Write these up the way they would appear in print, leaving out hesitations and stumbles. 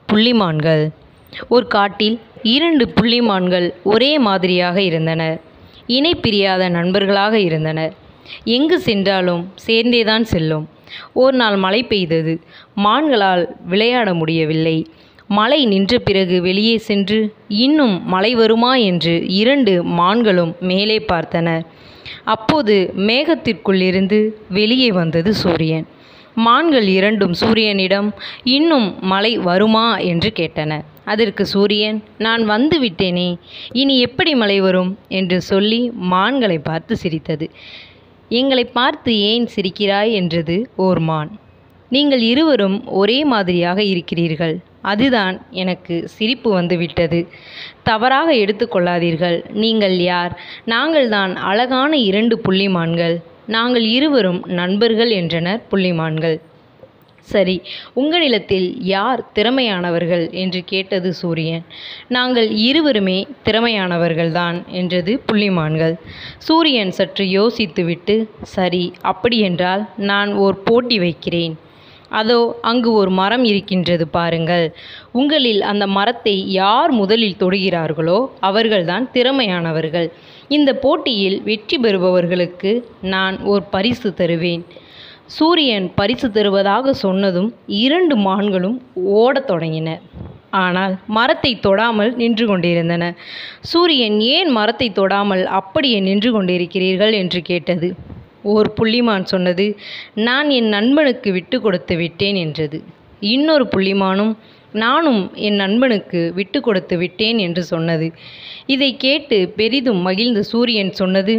புள்ளிமான்கள். ஒரு காட்டில் 2 புள்ளிமான்கள் ஒரே மாதிரியாக இருந்தனர். இணை பிரியாத நண்பர்களாக இருந்தனர். எங்கு சென்றாலும் சேர்ந்தேதான் செல்லும். ஒரு நாள் மழை பெய்தது. மான்களால் விளையாட முடியவில்லை. மழை நின்ற பிறகு வெளியே சென்று இன்னும் மழை வருமா என்று 2 மான்களும் மேலே பார்த்தன. அப்போது மேகத்திற்குள்ளிருந்து வெளியே வந்தது சூரியன். மான்கள் 2ம் சூரியனிடம் இன்னும் மழை வருமா என்று கேட்டன. அதற்கு சூரியன், நான் வந்து விட்டேனே, இனி எப்படி மழை வரும் என்று சொல்லி மான்களை பார்த்து சிரித்தது. எங்களை பார்த்து ஏன் சிரிக்கிறாய் என்றது ஓர் மான். நீங்கள் இருவரும் ஒரே மாதிரியாக இருக்கிறீர்கள், அதுதான் எனக்கு சிரிப்பு வந்துவிட்டது. தவறாக எடுத்துக்கொள்ளாதீர்கள். நீங்கள் யார்? நாங்கள்தான் அழகான 2 புள்ளிமான்கள். நாங்கள் இருவரும் நண்பர்கள் என்றனர் புள்ளிமான்கள். சரி, உங்களிடத்தில் யார் திறமையானவர்கள் என்று கேட்டது சூரியன். நாங்கள் இருவருமே திறமையானவர்கள்தான் என்றது புள்ளிமான்கள். சூரியன் சற்று யோசித்துவிட்டு, சரி, அப்படியென்றால் நான் ஓர் போட்டி வைக்கிறேன். அதோ அங்கு ஒரு மரம் இருக்கின்றது பாருங்கள். உங்களில் அந்த மரத்தை யார் முதலில் தொடுகிறார்களோ அவர்கள்தான் திறமையானவர்கள். இந்த போட்டியில் வெற்றி பெறுபவர்களுக்கு நான் ஓர் பரிசு தருவேன். சூரியன் பரிசு தருவதாக சொன்னதும் 2 மான்களும் ஓடத் தொடங்கின. ஆனால் மரத்தை தொடாமல் நின்று கொண்டிருந்தன. சூரியன், ஏன் மரத்தை தொடாமல் அப்படியே நின்று கொண்டிருக்கிறீர்கள் என்று கேட்டது. ஓர் புள்ளிமான் சொன்னது, நான் என் நண்பனுக்கு விட்டு கொடுத்து விட்டேன் என்றது. இன்னொரு புள்ளிமானும், நானும் என் நண்பனுக்கு விட்டு கொடுத்து விட்டேன் என்று சொன்னது. இதை கேட்டு பெரிதும் மகிழ்ந்த சூரியன் சொன்னது,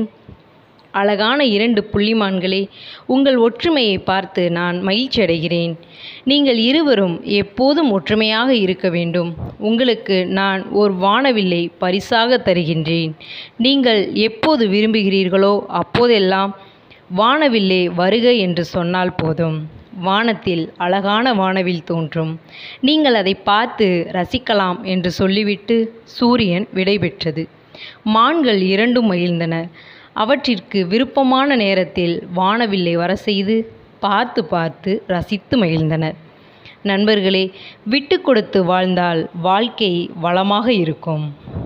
அழகான 2 புள்ளிமான்களே, உங்கள் ஒற்றுமையை பார்த்து நான் மகிழ்ச்சியடைகிறேன். நீங்கள் இருவரும் எப்போதும் ஒற்றுமையாக இருக்க வேண்டும். உங்களுக்கு நான் ஒரு வானவில்லை பரிசாக தருகின்றேன். நீங்கள் எப்போது விரும்புகிறீர்களோ அப்போதெல்லாம் வானவில்லே வருக என்று சொன்னால் போதும். வானத்தில் அழகான வானவில் தோன்றும். நீங்கள் அதை பார்த்து ரசிக்கலாம் என்று சொல்லிவிட்டு சூரியன் விடைபெற்றது. மான்கள் 2ம் மகிழ்ந்தன. அவற்றிற்கு விருப்பமான நேரத்தில் வானவில்லை வர செய்து பார்த்து பார்த்து ரசித்து மகிழ்ந்தனர். நண்பர்களே, விட்டு கொடுத்து வாழ்ந்தால் வாழ்க்கை வளமாக இருக்கும்.